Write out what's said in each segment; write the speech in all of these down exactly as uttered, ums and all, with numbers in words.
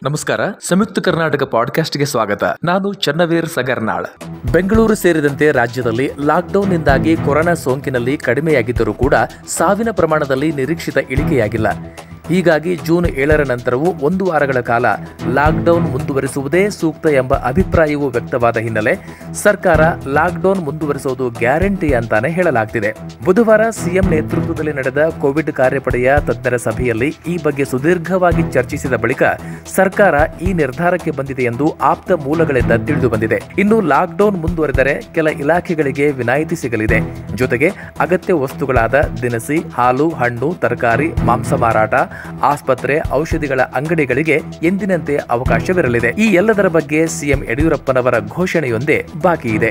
ನಮಸ್ಕಾರ. ಸಂಯುಕ್ತ ಕರ್ನಾಟಕ ಪಾಡ್ಕಾಸ್ಟ್ಗೆ ಸ್ವಾಗತ. ನಾನು ಚನ್ನವೀರ್ ಸಗರ್ನಾಳ್. ಬೆಂಗಳೂರು ಸೇರಿದಂತೆ ರಾಜ್ಯದಲ್ಲಿ ಲಾಕ್ಡೌನ್ನಿಂದಾಗಿ ಕೊರೋನಾ ಸೋಂಕಿನಲ್ಲಿ ಕಡಿಮೆಯಾಗಿದ್ದರೂ ಕೂಡ ಸಾವಿನ ಪ್ರಮಾಣದಲ್ಲಿ ನಿರೀಕ್ಷಿತ ಇಳಿಕೆಯಾಗಿಲ್ಲ. ಹೀಗಾಗಿ ಜೂನ್ ಏಳರ ನಂತರವೂ ಒಂದು ವಾರಗಳ ಕಾಲ ಲಾಕ್ಡೌನ್ ಮುಂದುವರಿಸುವುದೇ ಸೂಕ್ತ ಎಂಬ ಅಭಿಪ್ರಾಯವು ವ್ಯಕ್ತವಾದ ಹಿನ್ನೆಲೆ ಸರ್ಕಾರ ಲಾಕ್ಡೌನ್ ಮುಂದುವರಿಸುವುದು ಗ್ಯಾರಂಟಿ ಅಂತಾನೆ ಹೇಳಲಾಗ್ತಿದೆ. ಬುಧವಾರ ಸಿಎಂ ನೇತೃತ್ವದಲ್ಲಿ ನಡೆದ ಕೋವಿಡ್ ಕಾರ್ಯಪಡೆಯ ತಜ್ಞರ ಸಭೆಯಲ್ಲಿ ಈ ಬಗ್ಗೆ ಸುದೀರ್ಘವಾಗಿ ಚರ್ಚಿಸಿದ ಬಳಿಕ ಸರ್ಕಾರ ಈ ನಿರ್ಧಾರಕ್ಕೆ ಬಂದಿದೆ ಎಂದು ಆಪ್ತ ಮೂಲಗಳಿಂದ ತಿಳಿದು ಬಂದಿದೆ. ಇನ್ನು ಲಾಕ್ಡೌನ್ ಮುಂದುವರೆದರೆ ಕೆಲ ಇಲಾಖೆಗಳಿಗೆ ವಿನಾಯಿತಿ ಸಿಗಲಿದೆ. ಜೊತೆಗೆ ಅಗತ್ಯ ವಸ್ತುಗಳಾದ ದಿನಸಿ, ಹಾಲು, ಹಣ್ಣು, ತರಕಾರಿ, ಮಾಂಸ ಮಾರಾಟ, ಆಸ್ಪತ್ರೆ, ಔಷಧಿಗಳ ಅಂಗಡಿಗಳಿಗೆ ಎಂದಿನಂತೆ ಅವಕಾಶವಿರಲಿದೆ. ಈ ಎಲ್ಲದರ ಬಗ್ಗೆ ಸಿಎಂ ಯಡಿಯೂರಪ್ಪನವರ ಘೋಷಣೆಯೊಂದೇ ಬಾಕಿ ಇದೆ.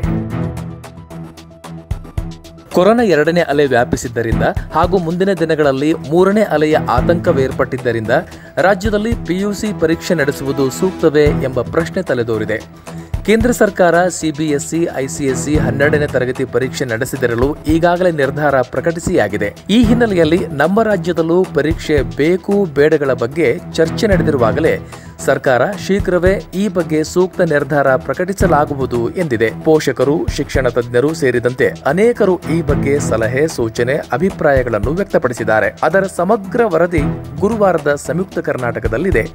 ಕೊರೋನಾ ಎರಡನೇ ಅಲೆ ವ್ಯಾಪಿಸಿದ್ದರಿಂದ ಹಾಗೂ ಮುಂದಿನ ದಿನಗಳಲ್ಲಿ ಮೂರನೇ ಅಲೆಯ ಆತಂಕವೇರ್ಪಟ್ಟಿದ್ದರಿಂದ ರಾಜ್ಯದಲ್ಲಿ ಪಿಯುಸಿ ಪರೀಕ್ಷೆ ನಡೆಸುವುದು ಸೂಕ್ತವೇ ಎಂಬ ಪ್ರಶ್ನೆ ತಲೆದೋರಿದೆ. ಕೇಂದ್ರ ಸರ್ಕಾರ ಸಿಬಿಎಸ್ಇ, ಐಸಿಎಸ್ಇ ಹನ್ನೆರಡನೇ ತರಗತಿ ಪರೀಕ್ಷೆ ನಡೆಸಿದಿರಲು ಈಗಾಗಲೇ ನಿರ್ಧಾರ ಪ್ರಕಟಿಸಿಯಾಗಿದೆ. ಈ ಹಿನ್ನೆಲೆಯಲ್ಲಿ ನಮ್ಮ ರಾಜ್ಯದಲ್ಲೂ ಪರೀಕ್ಷೆ ಬೇಕು ಬೇಡಗಳ ಬಗ್ಗೆ ಚರ್ಚೆ ನಡೆದಿರುವಾಗಲೇ ಸರ್ಕಾರ ಶೀಘ್ರವೇ ಈ ಬಗ್ಗೆ ಸೂಕ್ತ ನಿರ್ಧಾರ ಪ್ರಕಟಿಸಲಾಗುವುದು ಎಂದಿದೆ. ಪೋಷಕರು, ಶಿಕ್ಷಣ ತಜ್ಞರು ಸೇರಿದಂತೆ ಅನೇಕರು ಈ ಬಗ್ಗೆ ಸಲಹೆ, ಸೂಚನೆ, ಅಭಿಪ್ರಾಯಗಳನ್ನು ವ್ಯಕ್ತಪಡಿಸಿದ್ದಾರೆ. ಅದರ ಸಮಗ್ರ ವರದಿ ಗುರುವಾರದ ಸಂಯುಕ್ತ ಕರ್ನಾಟಕದಲ್ಲಿದೆ.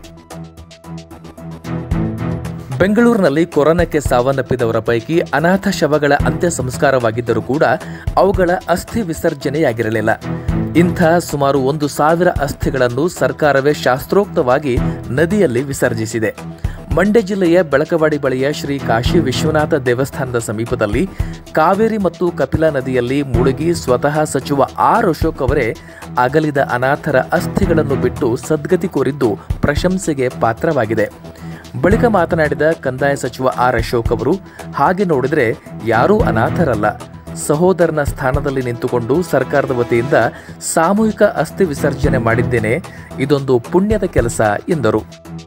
ಬೆಂಗಳೂರಿನಲ್ಲಿ ಕೊರೋನಾಕ್ಕೆ ಸಾವನ್ನಪ್ಪಿದವರ ಪೈಕಿ ಅನಾಥ ಶವಗಳ ಅಂತ್ಯ ಸಂಸ್ಕಾರವಾಗಿದ್ದರೂ ಕೂಡ ಅವುಗಳ ಅಸ್ಥಿ ವಿಸರ್ಜನೆಯಾಗಿರಲಿಲ್ಲ. ಇಂಥ ಸುಮಾರು ಒಂದು ಸಾವಿರ ಅಸ್ಥಿಗಳನ್ನು ಸರ್ಕಾರವೇ ಶಾಸ್ತ್ರೋಕ್ತವಾಗಿ ನದಿಯಲ್ಲಿ ವಿಸರ್ಜಿಸಿದೆ. ಮಂಡ್ಯ ಜಿಲ್ಲೆಯ ಬೆಳಕವಾಡಿ ಬಳಿಯ ಶ್ರೀ ಕಾಶಿ ವಿಶ್ವನಾಥ ದೇವಸ್ಥಾನದ ಸಮೀಪದಲ್ಲಿ ಕಾವೇರಿ ಮತ್ತು ಕಪಿಲಾ ನದಿಯಲ್ಲಿ ಮುಳುಗಿ ಸ್ವತಃ ಸಚಿವ ಆರ್ ಅಶೋಕ್ ಅವರೇ ಅಗಲಿದ ಅನಾಥರ ಅಸ್ಥಿಗಳನ್ನು ಬಿಟ್ಟು ಸದ್ಗತಿ ಕೋರಿದ್ದು ಪ್ರಶಂಸೆಗೆ ಪಾತ್ರವಾಗಿದೆ. ಬಳಿಕ ಮಾತನಾಡಿದ ಕಂದಾಯ ಸಚಿವ ಆರ್ ಅಶೋಕ್ ಅವರು, ಹಾಗೆ ನೋಡಿದರೆ ಯಾರೂ ಅನಾಥರಲ್ಲ, ಸಹೋದರನ ಸ್ಥಾನದಲ್ಲಿ ನಿಂತುಕೊಂಡು ಸರ್ಕಾರದ ವತಿಯಿಂದ ಸಾಮೂಹಿಕ ಅಸ್ಥಿ ವಿಸರ್ಜನೆ ಮಾಡಿದ್ದೇನೆ, ಇದೊಂದು ಪುಣ್ಯದ ಕೆಲಸ ಎಂದರು.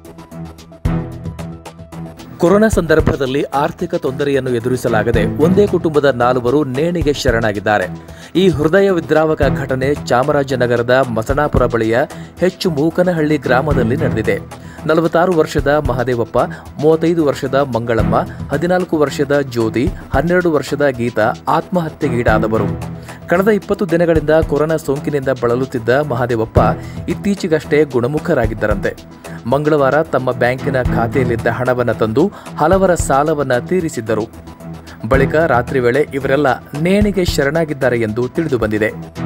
ಕೊರೋನಾ ಸಂದರ್ಭದಲ್ಲಿ ಆರ್ಥಿಕ ತೊಂದರೆಯನ್ನು ಎದುರಿಸಲಾಗದೆ ಒಂದೇ ಕುಟುಂಬದ ನಾಲ್ವರು ನೇಣಿಗೆ ಶರಣಾಗಿದ್ದಾರೆ. ಈ ಹೃದಯ ವಿದ್ರಾವಕ ಘಟನೆ ಚಾಮರಾಜನಗರದ ಮಸಣಾಪುರ ಬಳಿಯ ಹೆಚ್ಚು ಮೂಕನಹಳ್ಳಿ ಗ್ರಾಮದಲ್ಲಿ ನಡೆದಿದೆ. ನಲವತ್ತಾರು ವರ್ಷದ ಮಹದೇವಪ್ಪ, ಮೂವತ್ತೈದು ವರ್ಷದ ಮಂಗಳಮ್ಮ, ಹದಿನಾಲ್ಕು ವರ್ಷದ ಜ್ಯೋತಿ, ಹನ್ನೆರಡು ವರ್ಷದ ಗೀತಾ ಆತ್ಮಹತ್ಯೆಗೀಡಾದವರು. ಕಳೆದ ಇಪ್ಪತ್ತು ದಿನಗಳಿಂದ ಕೊರೋನಾ ಸೋಂಕಿನಿಂದ ಬಳಲುತ್ತಿದ್ದ ಮಹದೇವಪ್ಪ ಇತ್ತೀಚೆಗಷ್ಟೇ ಗುಣಮುಖರಾಗಿದ್ದರಂತೆ. ಮಂಗಳವಾರ ತಮ್ಮ ಬ್ಯಾಂಕಿನ ಖಾತೆಯಲ್ಲಿದ್ದ ಹಣವನ್ನು ತಂದು ಹಲವರ ಸಾಲವನ್ನು ತೀರಿಸಿದ್ದರು. ಬಳಿಕ ರಾತ್ರಿ ವೇಳೆ ಇವರೆಲ್ಲ ನೇಣಿಗೆ ಶರಣಾಗಿದ್ದಾರೆ ಎಂದು ತಿಳಿದು ಬಂದಿದೆ.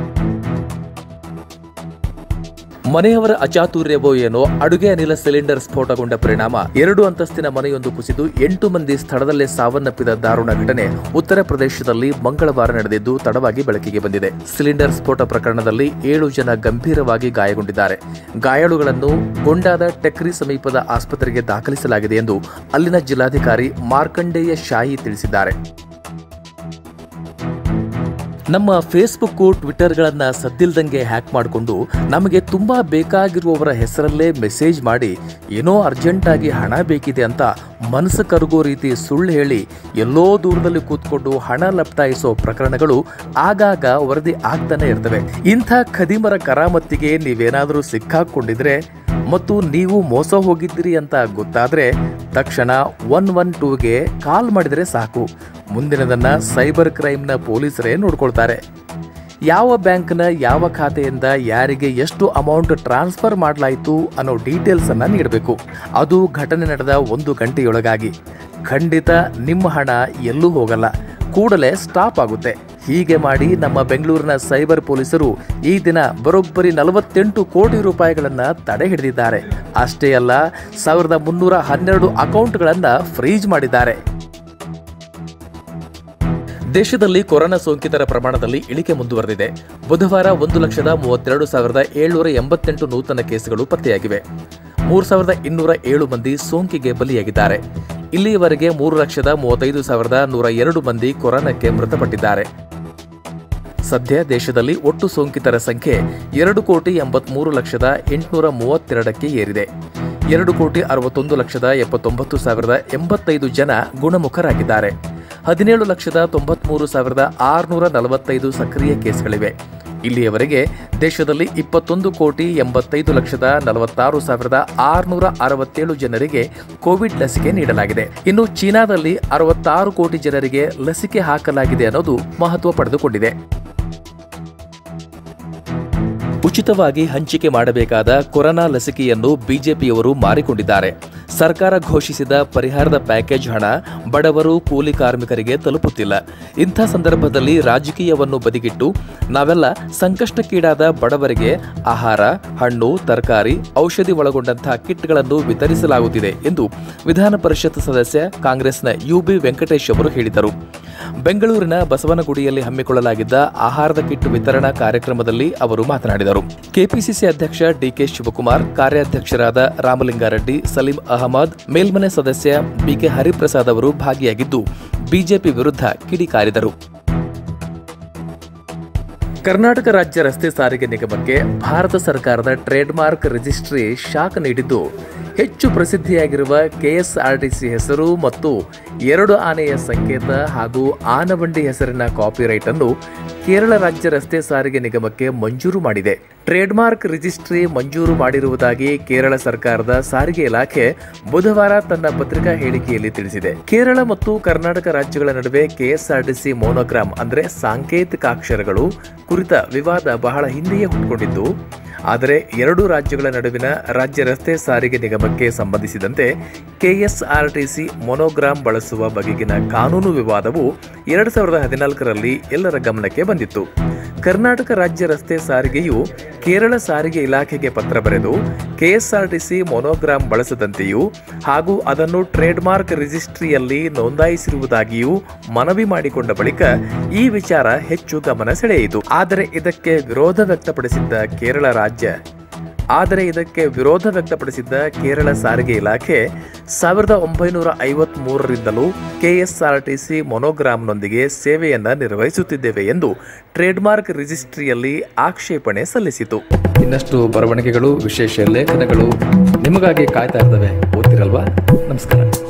ಮನೆಯವರ ಅಚಾತುರ್ಯವೋ ಏನೋ ಅಡುಗೆ ಅನಿಲ ಸಿಲಿಂಡರ್ ಸ್ಫೋಟಗೊಂಡ ಪರಿಣಾಮ ಎರಡು ಅಂತಸ್ತಿನ ಮನೆಯೊಂದು ಕುಸಿದು ಎಂಟು ಮಂದಿ ಸ್ಥಳದಲ್ಲೇ ಸಾವನ್ನಪ್ಪಿದ ದಾರುಣ ಘಟನೆ ಉತ್ತರ ಪ್ರದೇಶದಲ್ಲಿ ಮಂಗಳವಾರ ನಡೆದಿದ್ದು ತಡವಾಗಿ ಬೆಳಕಿಗೆ ಬಂದಿದೆ. ಸಿಲಿಂಡರ್ ಸ್ಫೋಟ ಪ್ರಕರಣದಲ್ಲಿ ಏಳು ಜನ ಗಂಭೀರವಾಗಿ ಗಾಯಗೊಂಡಿದ್ದಾರೆ. ಗಾಯಾಳುಗಳನ್ನು ಗೊಂಡಾದ ಟೆಕ್ರಿ ಸಮೀಪದ ಆಸ್ಪತ್ರೆಗೆ ದಾಖಲಿಸಲಾಗಿದೆ ಎಂದು ಅಲ್ಲಿನ ಜಿಲ್ಲಾಧಿಕಾರಿ ಮಾರ್ಕಂಡೇಯ ಶಾಹಿ ತಿಳಿಸಿದ್ದಾರೆ. ನಮ್ಮ ಫೇಸ್ಬುಕ್, ಟ್ವಿಟರ್ಗಳನ್ನ ಸದ್ದಿಲ್ದಂಗೆ ಹ್ಯಾಕ್ ಮಾಡಿಕೊಂಡು ನಮಗೆ ತುಂಬಾ ಬೇಕಾಗಿರುವವರ ಹೆಸರಲ್ಲೇ ಮೆಸೇಜ್ ಮಾಡಿ ಏನೋ ಅರ್ಜೆಂಟ್ ಆಗಿ ಹಣ ಬೇಕಿದೆ ಅಂತ ಮನಸ್ಸು ಕರಗೋ ರೀತಿ ಸುಳ್ಳು ಹೇಳಿ ಎಲ್ಲೋ ದೂರದಲ್ಲಿ ಕೂತ್ಕೊಂಡು ಹಣ ಲಪ್ಟಾಯಿಸೋ ಪ್ರಕರಣಗಳು ಆಗಾಗ ವರದಿ ಆಗ್ತಾನೆ ಇರ್ತವೆ. ಇಂಥ ಖದೀಮರ ಕರಾಮತ್ತಿಗೆ ನೀವೇನಾದರೂ ಸಿಕ್ಕಾಕೊಂಡಿದ್ರೆ ಮತ್ತು ನೀವು ಮೋಸ ಹೋಗಿದ್ದೀರಿ ಅಂತ ಗೊತ್ತಾದ್ರೆ ತಕ್ಷಣ ಒನ್ ಒನ್ ಟೂಗೆ ಕಾಲ್ ಮಾಡಿದರೆ ಸಾಕು. ಮುಂದಿನದನ್ನ ಸೈಬರ್ ಕ್ರೈಮ್ನ ಪೊಲೀಸರೇ ನೋಡ್ಕೊಳ್ತಾರೆ. ಯಾವ ಬ್ಯಾಂಕ್ನ ಯಾವ ಖಾತೆಯಿಂದ ಯಾರಿಗೆ ಎಷ್ಟು ಅಮೌಂಟ್ ಟ್ರಾನ್ಸ್ಫರ್ ಮಾಡಲಾಯಿತು ಅನ್ನೋ ಡೀಟೇಲ್ಸ್ ಅನ್ನ ನೀಡಬೇಕು. ಅದು ಘಟನೆ ನಡೆದ ಒಂದು ಗಂಟೆಯೊಳಗಾಗಿ. ಖಂಡಿತ ನಿಮ್ಮ ಹಣ ಎಲ್ಲೂ ಹೋಗಲ್ಲ, ಕೂಡಲೇ ಸ್ಟಾಪ್ ಆಗುತ್ತೆ. ಹೀಗೆ ಮಾಡಿ ನಮ್ಮ ಬೆಂಗಳೂರಿನ ಸೈಬರ್ ಪೊಲೀಸರು ಈ ದಿನ ಬರೋಬ್ಬರಿ ನಲವತ್ತೆಂಟು ಕೋಟಿ ರೂಪಾಯಿಗಳನ್ನ ತಡೆ ಹಿಡಿದಿದ್ದಾರೆ. ಅಷ್ಟೇ ಅಲ್ಲ, ಸಾವಿರದ ಮುನ್ನೂರ ಹನ್ನೆರಡು ಅಕೌಂಟ್ಗಳನ್ನ ಫ್ರೀಜ್ ಮಾಡಿದ್ದಾರೆ. ದೇಶದಲ್ಲಿ ಕೊರೋನಾ ಸೋಂಕಿತರ ಪ್ರಮಾಣದಲ್ಲಿ ಇಳಿಕೆ ಮುಂದುವರೆದಿದೆ. ಬುಧವಾರ ಒಂದು ಲಕ್ಷದ ಮೂವತ್ತೆರಡು ಸಾವಿರದ ಏಳ್ನೂರ ಎಂಬತ್ತೆಂಟು ನೂತನ ಕೇಸುಗಳು ಪತ್ತೆಯಾಗಿವೆ. ಮೂರು ಸಾವಿರದ ಇನ್ನೂರ ಏಳು ಮಂದಿ ಸೋಂಕಿಗೆ ಬಲಿಯಾಗಿದ್ದಾರೆ. ಇಲ್ಲಿಯವರೆಗೆ ಮೂರು ಲಕ್ಷದ ಮೂವತ್ತೈದು ಸಾವಿರದ ನೂರ ಎರಡು ಮಂದಿ ಕೊರೋನಾಕ್ಕೆ ಮೃತಪಟ್ಟಿದ್ದಾರೆ. ಸದ್ಯ ದೇಶದಲ್ಲಿ ಒಟ್ಟು ಸೋಂಕಿತರ ಸಂಖ್ಯೆ ಎರಡು ಕೋಟಿ ಎಂಬತ್ಮೂರು ಲಕ್ಷದ ಎಂಟುನೂರ ಮೂವತ್ತೆರಡಕ್ಕೆ ಏರಿದೆ. ಎರಡು ಕೋಟಿ ಅರವತ್ತೊಂದು ಲಕ್ಷದ ಎಪ್ಪತ್ತೊಂಬತ್ತು ಸಾವಿರದ ಎಂಬತ್ತೈದು ಜನ ಗುಣಮುಖರಾಗಿದ್ದಾರೆ. ಹದಿನೇಳು ಲಕ್ಷದ ತೊಂಬತ್ಮೂರು ಸಾವಿರದ ಆರುನೂರ ನಲವತ್ತೈದು ಸಕ್ರಿಯ ಕೇಸ್ಗಳಿವೆ. ಇಲ್ಲಿಯವರೆಗೆ ದೇಶದಲ್ಲಿ ಇಪ್ಪತ್ತೊಂದು ಕೋಟಿ ಎಂಬತ್ತೈದು ಲಕ್ಷದ ನಲವತ್ತಾರು ಸಾವಿರದ ಆರುನೂರ ಅರವತ್ತೇಳು ಜನರಿಗೆ ಕೋವಿಡ್ ಲಸಿಕೆ ನೀಡಲಾಗಿದೆ. ಇನ್ನು ಚೀನಾದಲ್ಲಿ ಅರವತ್ತಾರು ಕೋಟಿ ಜನರಿಗೆ ಲಸಿಕೆ ಹಾಕಲಾಗಿದೆ ಅನ್ನೋದು ಮಹತ್ವ ಪಡೆದುಕೊಂಡಿದೆ. ಉಚಿತವಾಗಿ ಹಂಚಿಕೆ ಮಾಡಬೇಕಾದ ಕೊರೋನಾ ಲಸಿಕೆಯನ್ನು ಬಿಜೆಪಿಯವರು ಮಾರಿಕೊಂಡಿದ್ದಾರೆ. ಸರ್ಕಾರ ಘೋಷಿಸಿದ ಪರಿಹಾರದ ಪ್ಯಾಕೇಜ್ ಹಣ ಬಡವರು, ಕೂಲಿ ಕಾರ್ಮಿಕರಿಗೆ ತಲುಪುತ್ತಿಲ್ಲ. ಇಂಥ ಸಂದರ್ಭದಲ್ಲಿ ರಾಜಕೀಯವನ್ನು ಬದಿಗಿಟ್ಟು ನಾವೆಲ್ಲ ಸಂಕಷ್ಟಕ್ಕೀಡಾದ ಬಡವರಿಗೆ ಆಹಾರ, ಹಣ್ಣು, ತರಕಾರಿ, ಔಷಧಿ ಒಳಗೊಂಡಂತಹ ಕಿಟ್ಗಳನ್ನು ವಿತರಿಸಲಾಗುತ್ತಿದೆ ಎಂದು ವಿಧಾನ ಪರಿಷತ್ ಸದಸ್ಯ ಕಾಂಗ್ರೆಸ್ನ ಯುಬಿ ವೆಂಕಟೇಶ್ ಅವರು ಹೇಳಿದರು. ಬೆಂಗಳೂರಿನ ಬಸವನಗುಡಿಯಲ್ಲಿ ಹಮ್ಮಿಕೊಳ್ಳಲಾಗಿದ್ದ ಆಹಾರದ ಕಿಟ್ ವಿತರಣಾ ಕಾರ್ಯಕ್ರಮದಲ್ಲಿ ಅವರು ಮಾತನಾಡಿದರು. ಕೆಪಿಸಿಸಿ ಅಧ್ಯಕ್ಷ ಡಿಕೆ ಶಿವಕುಮಾರ್, ಕಾರ್ಯಾಧ್ಯಕ್ಷರಾದ ರಾಮಲಿಂಗಾರೆಡ್ಡಿ, ಸಲೀಂ ಅಹಮದ್, ಮೇಲ್ಮನೆ ಸದಸ್ಯ ಬಿಕೆ ಹರಿಪ್ರಸಾದ್ ಅವರು ಭಾಗಿಯಾಗಿದ್ದು ಬಿಜೆಪಿ ವಿರುದ್ಧ ಕಿಡಿಕಾರಿದರು. ಕರ್ನಾಟಕ ರಾಜ್ಯ ರಸ್ತೆ ಸಾರಿಗೆ ನಿಗಮಕ್ಕೆ ಭಾರತ ಸರ್ಕಾರದ ಟ್ರೇಡ್ ಮಾರ್ಕ್ ರಿಜಿಸ್ಟ್ರಿ ಶಾಕ್ ನೀಡಿದ್ದು, ಹೆಚ್ಚು ಪ್ರಸಿದ್ಧಿಯಾಗಿರುವ ಕೆಎಸ್ಆರ್ಟಿಸಿ ಹೆಸರು ಮತ್ತು ಎರಡು ಆನೆಯ ಸಂಕೇತ ಹಾಗೂ ಆನವಂಡಿ ಹೆಸರಿನ ಕಾಪಿರೈಟ್ ಅನ್ನು ಕೇರಳ ರಾಜ್ಯ ರಸ್ತೆ ಸಾರಿಗೆ ನಿಗಮಕ್ಕೆ ಮಂಜೂರು ಮಾಡಿದೆ. ಟ್ರೇಡ್ ಮಾರ್ಕ್ ರಿಜಿಸ್ಟ್ರಿ ಮಂಜೂರು ಮಾಡಿರುವುದಾಗಿ ಕೇರಳ ಸರ್ಕಾರದ ಸಾರಿಗೆ ಇಲಾಖೆ ಬುಧವಾರ ತನ್ನ ಪತ್ರಿಕಾ ಹೇಳಿಕೆಯಲ್ಲಿ ತಿಳಿಸಿದೆ. ಕೇರಳ ಮತ್ತು ಕರ್ನಾಟಕ ರಾಜ್ಯಗಳ ನಡುವೆ ಕೆಎಸ್ಆರ್ಟಿಸಿ ಮೋನೋಗ್ರಾಮ್ ಅಂದರೆ ಸಾಂಕೇತಿಕಾಕ್ಷರಗಳು ಕುರಿತ ವಿವಾದ ಬಹಳ ಹಿಂದೆಯೇ ಹುಟ್ಟುಕೊಂಡಿದ್ದು, ಆದರೆ ಎರಡು ರಾಜ್ಯಗಳ ನಡುವಿನ ರಾಜ್ಯ ರಸ್ತೆ ಸಾರಿಗೆ ನಿಗಮಕ್ಕೆ ಸಂಬಂಧಿಸಿದಂತೆ ಕೆಎಸ್ಆರ್ಟಿಸಿ ಮೊನೋಗ್ರಾಮ್ ಬಳಸುವ ಬಗೆಗಿನ ಕಾನೂನು ವಿವಾದವು ಎರಡು ಸಾವಿರದ ಹದಿನಾಲ್ಕರಲ್ಲಿ ಎಲ್ಲರ ಗಮನಕ್ಕೆ ಬಂದಿತ್ತು. ಕರ್ನಾಟಕ ರಾಜ್ಯ ರಸ್ತೆ ಸಾರಿಗೆಯು ಕೇರಳ ಸಾರಿಗೆ ಇಲಾಖೆಗೆ ಪತ್ರ ಬರೆದು ಕೆಎಸ್ಆರ್ಟಿಸಿ ಮೊನೋಗ್ರಾಮ್ ಬಳಸದಂತೆಯೂ ಹಾಗೂ ಅದನ್ನು ಟ್ರೇಡ್ ಮಾರ್ಕ್ ರಿಜಿಸ್ಟ್ರಿಯಲ್ಲಿ ನೋಂದಾಯಿಸಿರುವುದಾಗಿಯೂ ಮನವಿ ಮಾಡಿಕೊಂಡ ಬಳಿಕ ಈ ವಿಚಾರ ಹೆಚ್ಚು ಗಮನ ಸೆಳೆಯಿತು. ಆದರೆ ಇದಕ್ಕೆ ವಿರೋಧ ವ್ಯಕ್ತಪಡಿಸಿದ್ದ ಕೇರಳ ರಾಜ್ಯ ಆದರೆ ಇದಕ್ಕೆ ವಿರೋಧ ವ್ಯಕ್ತಪಡಿಸಿದ್ದ ಕೇರಳ ಸಾರಿಗೆ ಇಲಾಖೆ ಸಾವಿರದ ಒಂಬೈನೂರ ಐವತ್ತ್ ಮೂರರಿಂದಲೂ ಕೆಎಸ್ಆರ್ಟಿಸಿ ಮೊನೋಗ್ರಾಮ್ನೊಂದಿಗೆ ಸೇವೆಯನ್ನ ನಿರ್ವಹಿಸುತ್ತಿದ್ದೇವೆ ಎಂದು ಟ್ರೇಡ್ ಮಾರ್ಕ್ ರಿಜಿಸ್ಟ್ರಿಯಲ್ಲಿ ಆಕ್ಷೇಪಣೆ ಸಲ್ಲಿಸಿತು. ಇನ್ನಷ್ಟು ಬರವಣಿಗೆಗಳು, ವಿಶೇಷ ಲೇಖನಗಳು ನಿಮಗಾಗಿ ಕಾಯ್ತಾ ಇರ್ತವೆ. ಓದ್ತಿರಲ್ವಾ? ನಮಸ್ಕಾರ.